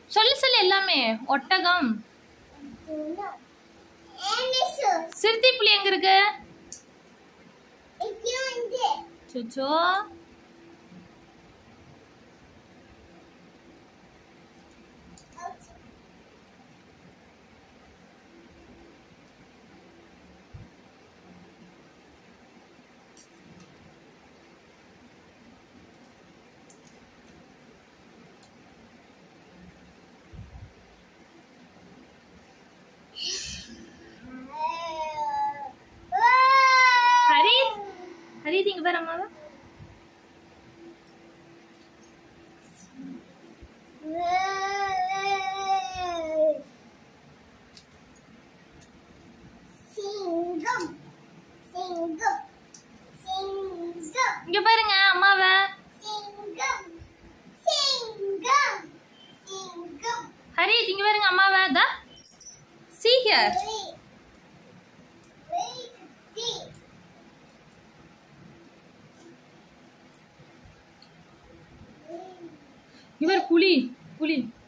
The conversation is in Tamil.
சொல்லு சொல்லு எல்லாமே. ஒட்டகம். சிறுத்தை புலி எங்க இருக்கு? சொச்சோ. ஹரி இங்க பாரு அம்மாவா. இங்க பாருங்க அம்மாவா. ஹரி இங்க பாருங்க அம்மாவா. தா see here. இவர் புலி புலி